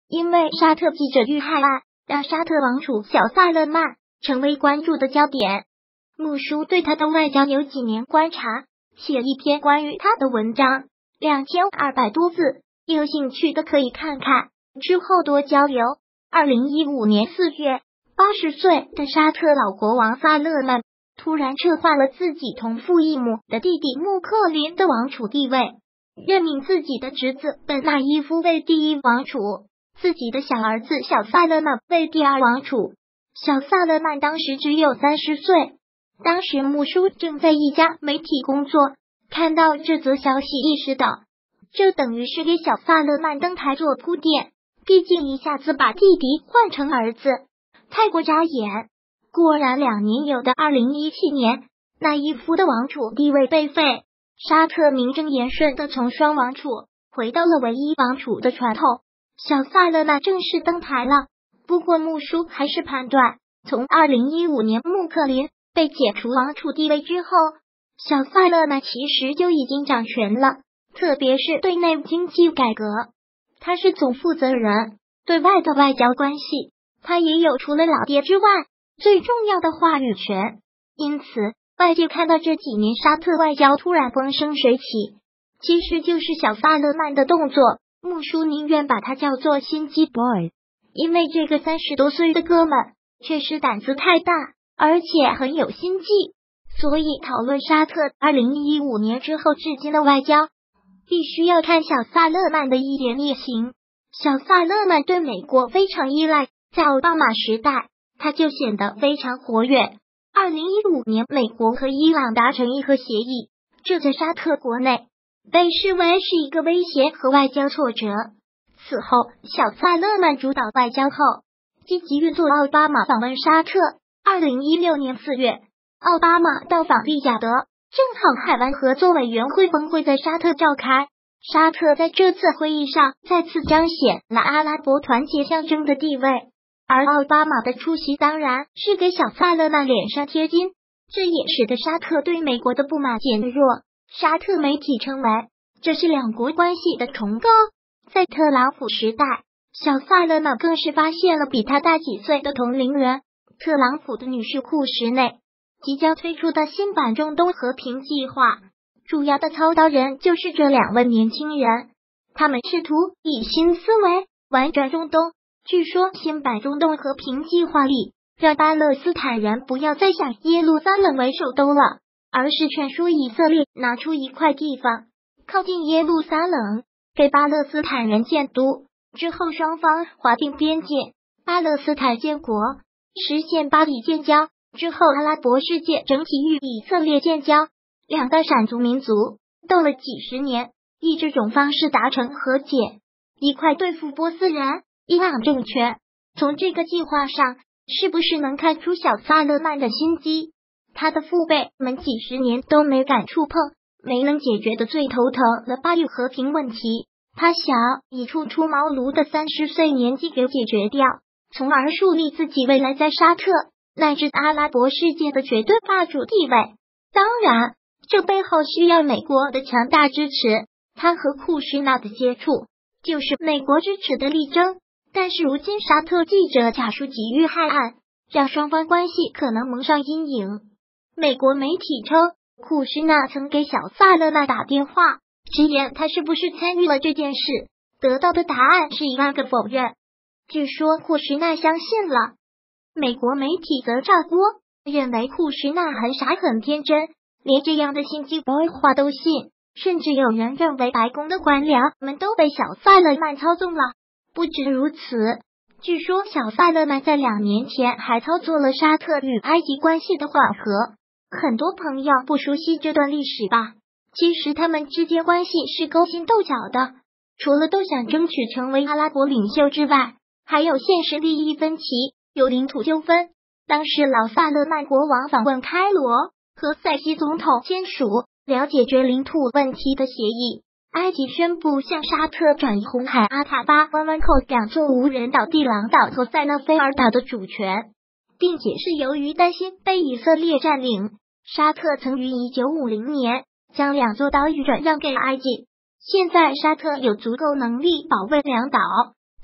因为沙特记者遇害案，让沙特王储小萨勒曼成为关注的焦点。穆叔对他的外交有几年观察，写一篇关于他的文章，2200多字，有兴趣的可以看看，之后多交流。2015年4月，80岁的沙特老国王萨勒曼突然撤换了自己同父异母的弟弟穆克林的王储地位，任命自己的侄子本纳伊夫为第一王储，自己的小儿子小萨勒曼为第二王储。小萨勒曼当时只有30岁，当时穆叔正在一家媒体工作，看到这则消息意识到，这等于是给小萨勒曼登台做铺垫，毕竟一下子把弟弟换成儿子，太过扎眼。果然2年有的2017年，纳伊夫的王储地位被废，沙特名正言顺的从双王储回到了唯一王储的传统，小萨勒曼正式登台了。不过穆叔还是判断，从2015年穆克林被解除王储地位之后，小萨勒曼其实就已经掌权了，特别是对内经济改革，他是总负责人，对外的外交关系，他也有除了老爹之外最重要的话语权。因此外界看到这几年沙特外交突然风生水起，其实就是小萨勒曼的动作。穆叔宁愿把他叫做心机 boy， 因为这个30多岁的哥们确实胆子太大，而且很有心计，所以讨论沙特2015年之后至今的外交，必须要看小萨勒曼的一言一行。小萨勒曼对美国非常依赖，在奥巴马时代他就显得非常活跃。2015年美国和伊朗达成伊核协议，这在沙特国内被视为是一个威胁和外交挫折。此后小萨勒曼主导外交后，积极运作奥巴马访问沙特。2016年4月，奥巴马到访利雅得，正好海湾合作委员会峰会在沙特召开，沙特在这次会议上再次彰显了阿拉伯团结象征的地位，而奥巴马的出席当然是给小萨勒曼脸上贴金，这也使得沙特对美国的不满减弱。沙特媒体称为这是两国关系的重构。在特朗普时代，小萨勒曼更是发现了比他大几岁的同龄人。特朗普的女婿库什内即将推出的新版中东和平计划，主要的操刀人就是这2位年轻人，他们试图以新思维玩转中东。据说新版中东和平计划里，让巴勒斯坦人不要再想耶路撒冷为首都了，而是劝说以色列拿出一块地方靠近耶路撒冷，给巴勒斯坦人建都，之后双方划定边界，巴勒斯坦建国，实现巴以建交，之后阿拉伯世界整体与以色列建交，两个闪族民族斗了几十年，以这种方式达成和解，一块对付波斯人、伊朗政权。从这个计划上，是不是能看出小萨勒曼的心机？他的父辈们几十年都没敢触碰，没能解决的最头疼的巴以和平问题，他想以初出茅庐的30岁年纪给解决掉，从而树立自己未来在沙特乃至阿拉伯世界的绝对霸主地位。当然，这背后需要美国的强大支持，他和库什纳的接触就是美国支持的力争。但是如今沙特记者假书籍遇害案，让双方关系可能蒙上阴影。美国媒体称，库什纳曾给小萨勒曼打电话，直言他是不是参与了这件事，得到的答案是1万个否认。据说库什纳相信了，美国媒体则炸锅，认为库什纳很傻很天真，连这样的心机 boy 话都信，甚至有人认为白宫的官僚们都被小萨勒曼操纵了。不止如此，据说小萨勒曼在2年前还操作了沙特与埃及关系的缓和。很多朋友不熟悉这段历史吧？其实他们之间关系是勾心斗角的，除了都想争取成为阿拉伯领袖之外，还有现实利益分歧，有领土纠纷。当时老萨勒曼国王访问开罗，和塞西总统签署了解决领土问题的协议。埃及宣布向沙特转移红海阿塔巴湾口2座无人岛地朗岛和塞纳菲尔岛的主权，并且是由于担心被以色列占领，沙特曾于1950年将2座岛屿转让给埃及。现在沙特有足够能力保卫2岛，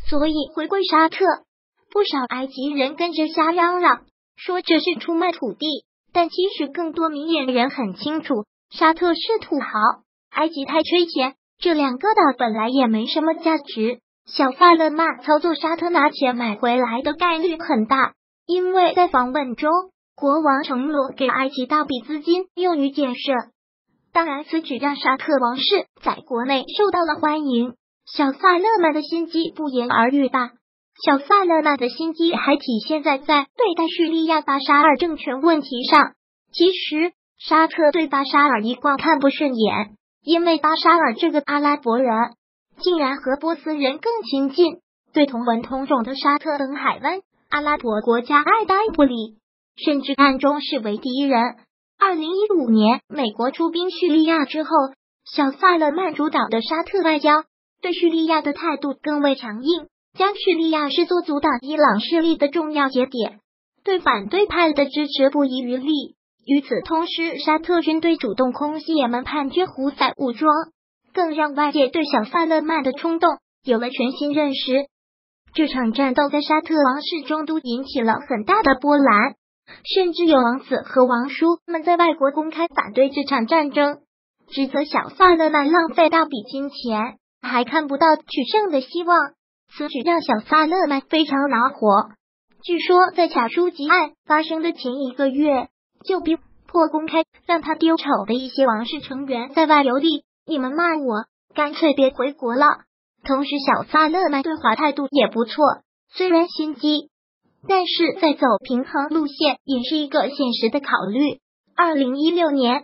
所以回归沙特。不少埃及人跟着瞎嚷嚷，说这是出卖土地，但其实更多明眼人很清楚，沙特是土豪，埃及太缺钱，这两个岛本来也没什么价值。小萨勒曼操作沙特拿钱买回来的概率很大，因为在访问中，国王承诺给埃及大笔资金用于建设。当然，此举让沙特王室在国内受到了欢迎。小萨勒曼的心机不言而喻吧。小萨勒曼的心机还体现在对待叙利亚巴沙尔政权问题上。其实，沙特对巴沙尔一贯看不顺眼，因为巴沙尔这个阿拉伯人竟然和波斯人更亲近，对同文同种的沙特等海湾阿拉伯国家爱答不理，甚至暗中视为敌人。2015年，美国出兵叙利亚之后，小萨勒曼主导的沙特外交对叙利亚的态度更为强硬，将叙利亚视作阻挡伊朗势力的重要节点，对反对派的支持不遗余力。与此同时，沙特军队主动空袭也门叛军胡塞武装，更让外界对小萨勒曼的冲动有了全新认识。这场战斗在沙特王室中都引起了很大的波澜，甚至有王子和王叔们在外国公开反对这场战争，指责小萨勒曼浪费大笔金钱，还看不到取胜的希望。此举让小萨勒曼非常恼火。据说在卡舒吉案发生的前1个月，就逼迫公开让他丢丑的一些王室成员在外游历，你们骂我，干脆别回国了。同时，小萨勒曼对华态度也不错，虽然心机，但是在走平衡路线也是一个现实的考虑。2016年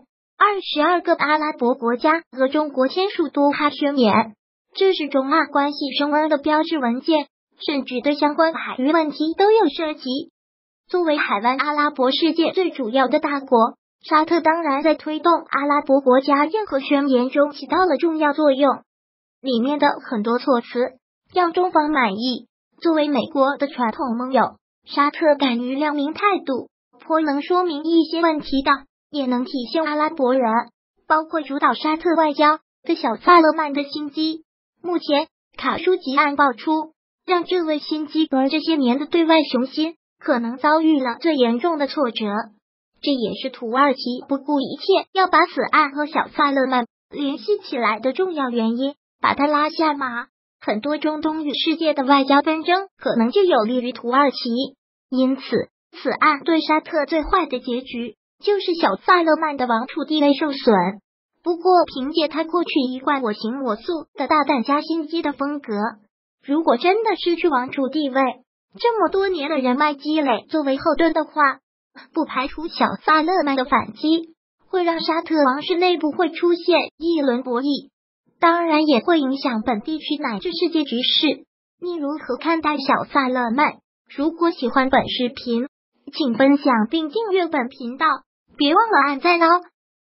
，22个阿拉伯国家和中国签署多哈宣言，这是中阿关系升温的标志文件，甚至对相关海域问题都有涉及。作为海湾阿拉伯世界最主要的大国，沙特当然在推动阿拉伯国家任何宣言中起到了重要作用。里面的很多措辞让中方满意。作为美国的传统盟友，沙特敢于亮明态度，颇能说明一些问题的，也能体现阿拉伯人，包括主导沙特外交的小萨勒曼的心机。目前卡舒吉案爆出，让这位心机婊这些年的对外雄心可能遭遇了最严重的挫折。这也是土耳其不顾一切要把此案和小萨勒曼联系起来的重要原因，把他拉下马。很多中东与世界的外交纷争可能就有利于土耳其，因此此案对沙特最坏的结局就是小萨勒曼的王储地位受损。不过凭借他过去一贯我行我素的大胆加心机的风格，如果真的失去王储地位，这么多年的人脉积累作为后盾的话，不排除小萨勒曼的反击会让沙特王室内部会出现一轮博弈，当然也会影响本地区乃至世界局势。你如何看待小萨勒曼？如果喜欢本视频，请分享并订阅本频道，别忘了按赞哦。